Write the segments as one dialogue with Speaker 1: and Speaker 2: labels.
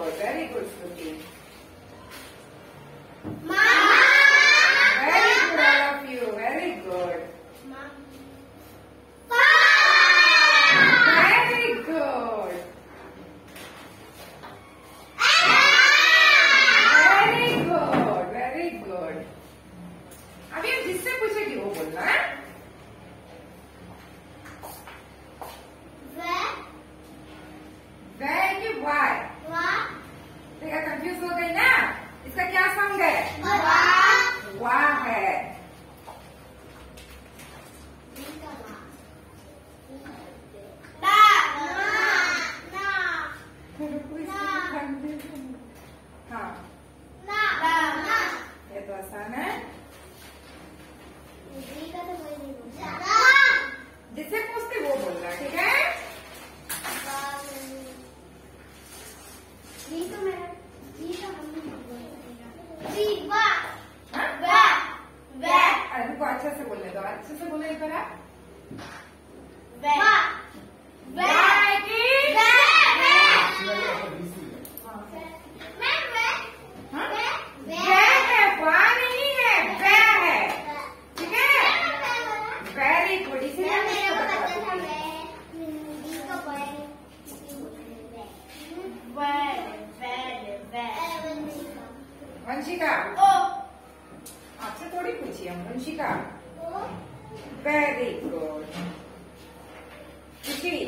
Speaker 1: Very good, Shruti.
Speaker 2: Ma.
Speaker 1: Very good, all of you. Very good.
Speaker 2: Ma.
Speaker 1: Very good. Very good. Very good. अभी हम जिससे पूछेगी वो बोलना है. Where की why. देखा कंफ्यूज हो गई ना. इसका क्या साउंड है? वाह है. हाँ ये तो आसान है. जिससे पूछते वो बोलना. ठीक है. रुको अच्छे से बोलने दो. अच्छे से बोले एक बार आप. Very good. इसीलिए वंशिका आपसे थोड़ी पूछी हम. Vanshika very good. खुशी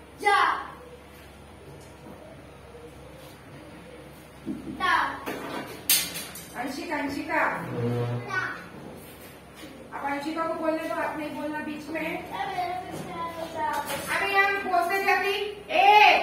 Speaker 1: अंशिका अंशिका अब अंशिका को बोलने दो. आप नहीं बोलना बीच में. अरे हम बोलते जाती. ए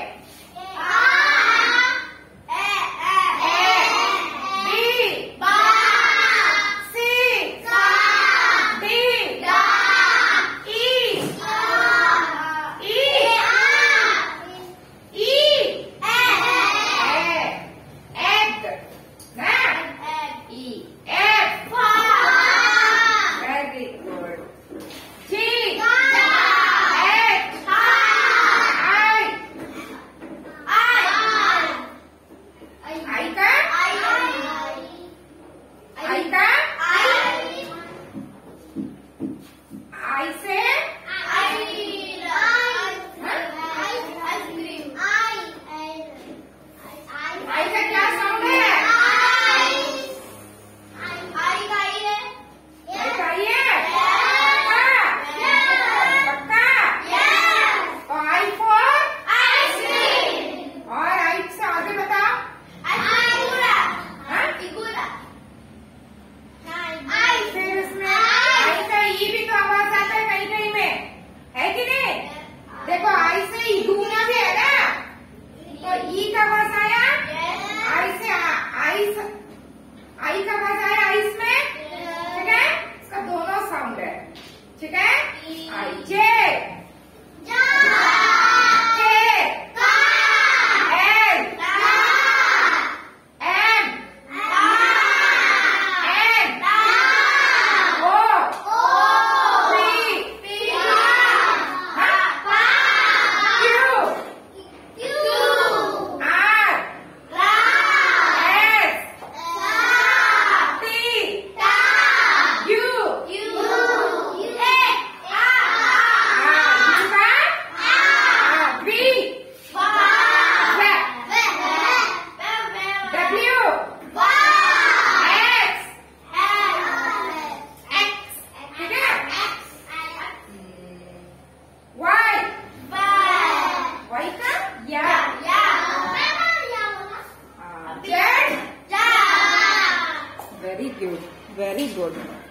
Speaker 1: देखो आई से ईगूना भी है ना. तो ई का आवाज आया. आई से आई का आवाज आया आइस में. ठीक है. इसका दोनों साउंड है. ठीक है. आई जे very good.